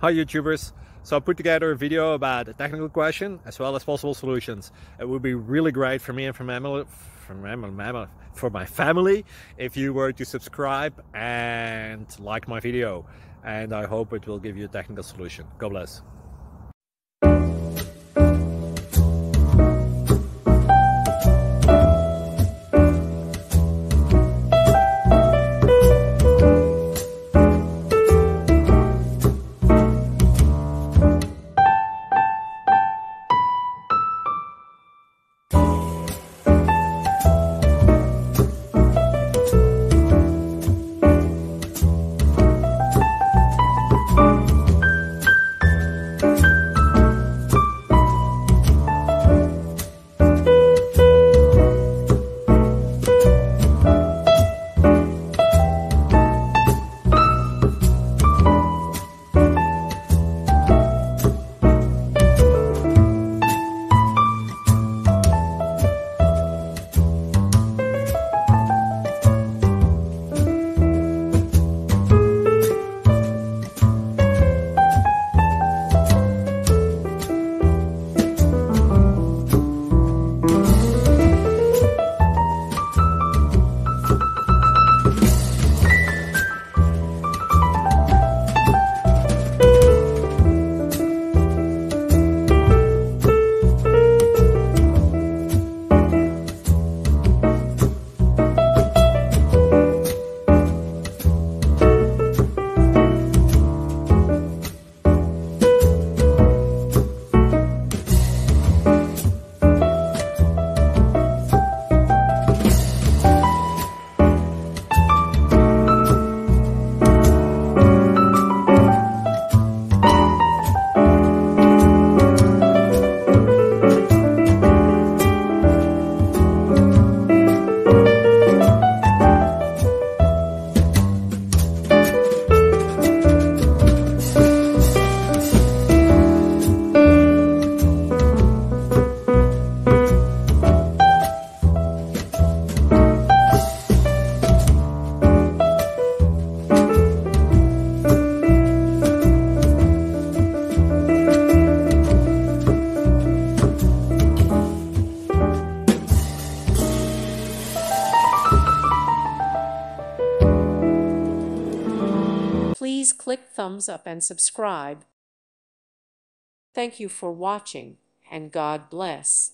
Hi YouTubers! So I put together a video about a technical question as well as possible solutions. It would be really great for me and for my family if you were to subscribe and like my video, and I hope it will give you a technical solution. God bless. Please click thumbs up and subscribe. Thank you for watching, and God bless.